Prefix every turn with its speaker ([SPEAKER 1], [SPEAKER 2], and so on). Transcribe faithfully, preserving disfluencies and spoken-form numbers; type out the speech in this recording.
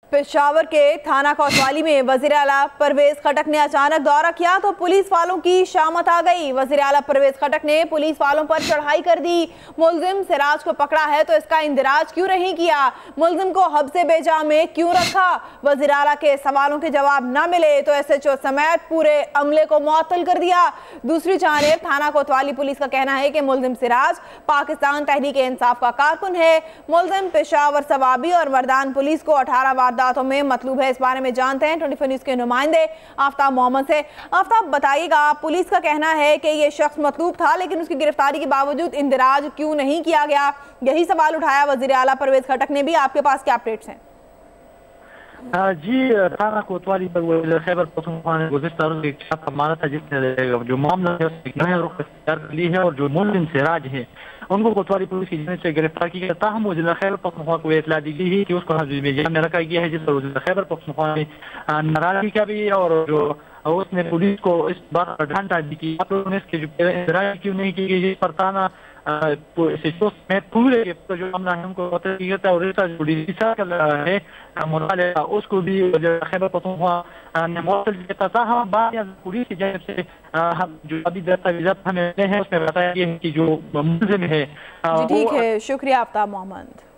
[SPEAKER 1] पेशावर के थाना कोतवाली में वज़ीर आला परवेज खटक ने अचानक दौरा किया तो पुलिस वालों की शामत आ गई। वज़ीर आला परवेज खटक ने पुलिस वालों पर चढ़ाई कर दी। मुलजिम सिराज को पकड़ा है तो इसका इंदिराज क्यों नहीं किया, मुलजिम को हब्से बेजा में क्यों रखा। वज़ीर आला के सवालों के जवाब न मिले तो एस एच ओ समेत पूरे अमले को मुअत्तल कर दिया। दूसरी जानिब थाना कोतवाली पुलिस का कहना है कि मुलजिम सिराज पाकिस्तान तहरीक इंसाफ का कारकुन है। मुलजिम पेशावर सवाबी और मर्दान पुलिस को अठारह वारदातों में मतलूब है। इस बारे में जानते हैं ट्वेंटी फोर न्यूज़ के नुमाइंदे आफ्ताब मोहम्मद से। आफ्ताब बताइएगा, पुलिस का कहना है कि ये शख्स मतलूब था लेकिन उसकी गिरफ्तारी के बावजूद इंदिराज क्यों नहीं किया गया, यही सवाल उठाया वज़ीर आला परवेज खटक ने भी। आपके पास क्या अपडेट्स हैं?
[SPEAKER 2] जी, थाना कोतवाली पर खैबर पख्तूनख्वा ने गुज़िश्ता रोज़ एक छापा मारा था जिसने जो मामला है उसने रुख इख्तियार कर ली है और जो मुलजिम सिराज है उनको कोतवाली पुलिस की जानिब से गिरफ्तार किया गया। ताहम वज़ीर खैबर पख्तूनख्वा को इत्तला दी गई है कि उसको हज़्ब जेल में रखा गया है, जिस पर वज़ीर खैबर पख्तूनख्वा ने नाराजगी का भी और जो उसने पुलिस को इस बात पर डांटा दी कि आप लोगों ने इसके जो इंदिराज क्यों नहीं की गई, इस पर थाना में पूरे जो मामला है उनको और इसका जो है मुतालिका उसको भी खैबर पख्तूनख्वा ने मुअत्तल किया था। हम बात पुलिस की जानिब से जो अभी दस्तावेज़ात हमें हैं उसमें बताया गया है कि जो मुलजिम है।
[SPEAKER 1] ठीक है, शुक्रिया आफ्ताब मोहम्मद।